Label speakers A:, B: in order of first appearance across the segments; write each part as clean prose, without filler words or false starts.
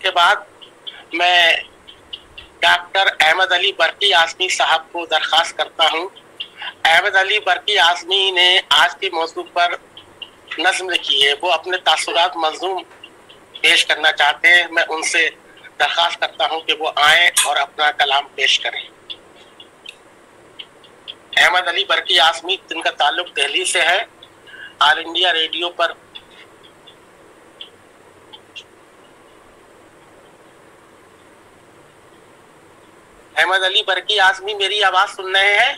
A: उसके बाद मैं डॉक्टर अहमद अली बरकी आज़मी साहब को दरख्वास्त करता हूँ। अहमद अली बरकी आज़मी ने आज के मौजू पर नज़्म लिखी है, वो अपने तासुरात मंज़ूम पेश करना चाहते हैं। मैं उनसे दरख्वास्त करता हूँ कि वो आएँ और अपना कलाम पेश करें। अहमद अली बरकी आज़मी, जिनका ताल्लुक दिल्ली से है, ऑल इंडिया रेडियो पर अहमद अली बरकी आज़मी मेरी आवाज सुन रहे हैं?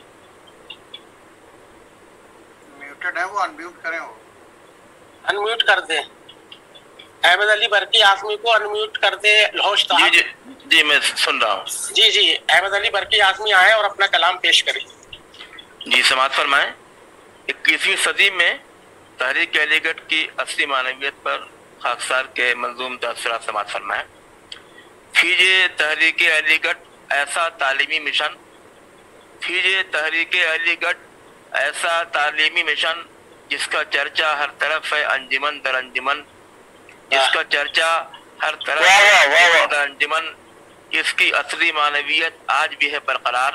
B: म्यूटेड है वो, अनम्यूट करें वो।
A: अनम्यूट कर दें। अहमद अली बरकी आज़मी को अनम्यूट कर दे। होश
C: जी, जी मैं सुन रहा हूँ।
A: जी अहमद अली बरकी आज़मी आए और अपना कलाम पेश करें।
C: जी समाअत फरमाएं। 21वीं सदी में तहरीक अलीगढ़ की असली मानवियत पर खाकसार के मंजूम तासुरात समाअत फरमाएं। फीजे तहरीक अलीगढ़ ऐसा तालीमी मिशन, फीजे तहरीक अलीगढ़ ऐसा तालीमी मिशन जिसका चर्चा हर तरफ है अंजुमन दर अंजुमन, जिसका चर्चा हर तरफ है दर अंजुमन। इसकी असली मानवियत आज भी है बरकरार,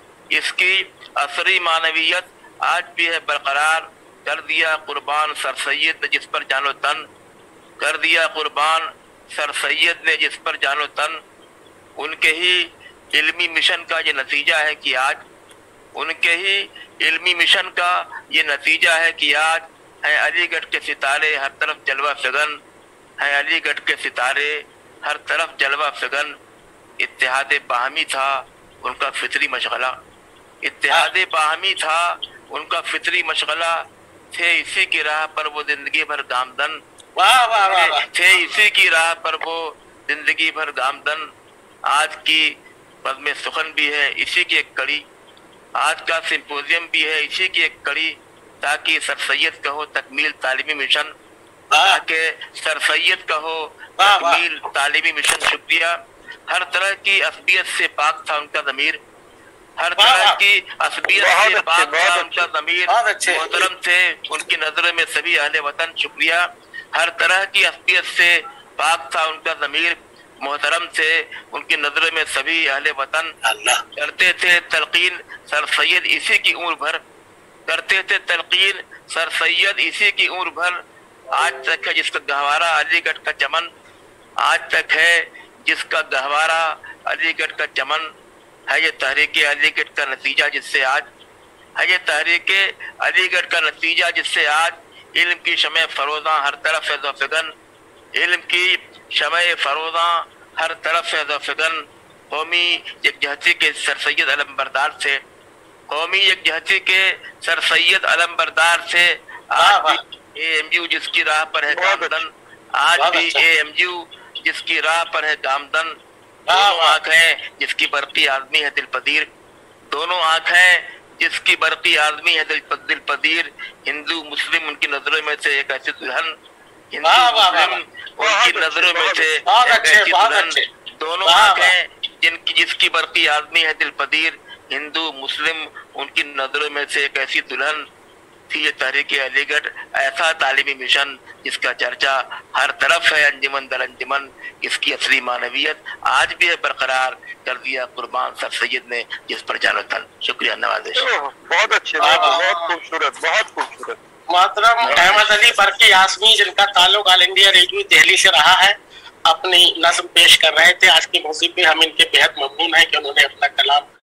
C: इसकी असली मानवियत आज भी है बरकरार। कर दिया कुर्बान सर सैयद ने जिस पर जानो तन, कर दिया कुर्बान सर सैयद ने जिस पर जानो तन। उनके ही इल्मी मिशन का ये नतीजा है कि आज, उनके ही इल्मी मिशन का ये नतीजा है कि आज हैं अलीगढ़ के सितारे हर तरफ जलवा फिगन, हैं अलीगढ़ के सितारे हर तरफ जलवा फिगन। इत्तेहाद बाहमी था उनका फितरी मशगला, इत्तेहाद बाहमी था उनका फितरी मशगला। थे इसी की राह पर वो जिंदगी भर गामदन,
A: वाह वाह वाह।
C: थे इसी की राह पर वो जिंदगी भर गामदन। आज की बज़्म सुखन भी है इसी की एक कड़ी, आज का सिंपोजियम भी है इसी की एक कड़ी, ताकि सर सैयद का हो तकमील तालीमी मिशन, ताकि सर सैयद का हो तकमील तालीमी मिशन। शुक्रिया। हर तरह की असबियत से पाक था उनका ज़मीर, हर तरह की असबियत से पाक था उनका ज़मीर। मोहतरम थे उनकी नजरों में सभी अहले वतन। शुक्रिया। हर तरह की असबियत से पाक था उनका ज़मीर, मोहतरम थे उनकी नजरों में सभी अहले वतन। करते थे तलकीन सर सैयद इसी की उम्र भर, करते थे तलकीन सर सैयद इसी की उम्र भर। आज तक है जिसका गहवारा अलीगढ़ का चमन, आज तक है जिसका गहवारा अलीगढ़ का चमन। है ये तहरीक अलीगढ़ का नतीजा जिससे आज, है ये तहरीक अलीगढ़ का नतीजा जिससे आज इल्म की शमए फरोज़ा हर तरफ है ज़फ़िगन, इल्म की शमए फरोज़ा हर तरफ है ज़फ़िगन। कौमी यकजहती के सर सैयद अलमबरदार थे, कौमी यकजहती के सर सैयद अलमबरदार थे। आज भी AMU जिसकी राह पर है गामदन, आज भी AMU जिसकी राह पर है गामदन। दोनों आंखें जिसकी बरकी आदमी है दिल पदीर, दोनों आंखें जिसकी बरकी आदमी है दिल पदीर। हिंदू मुस्लिम उनकी नजरों में से एक ऐसी दुल्हन, हिंदू मुस्लिम उनकी नजरों में से एक ऐसी दुल्हन। दोनों आंखें जिसकी बरकी आदमी है दिल पदीर, हिंदू मुस्लिम उनकी नजरों में से एक ऐसी दुल्हन। थी ये तहरीक अलीगढ़ ऐसा तालीमी मिशन जिसका चर्चा हर तरफ है अंजुमन दर अंजुमन। इसकी असली मानवियत आज भी है बरकरार। कर दिया कुर्बान सर सैयद ने जिस पर जानो तन। शुक्रिया, नवाजिश।
D: बहुत अच्छे, बहुत खूबसूरत, बहुत खूबसूरत।
A: मोहतरम अहमद अली बरकी आज़मी, जिनका ताल्लुक ऑल इंडिया रेडियो दिल्ली से रहा है, अपनी नज़्म पेश कर रहे थे। आज के मौजू पे हम इनके बेहद ममनून हैं कि उन्होंने अपना कलाम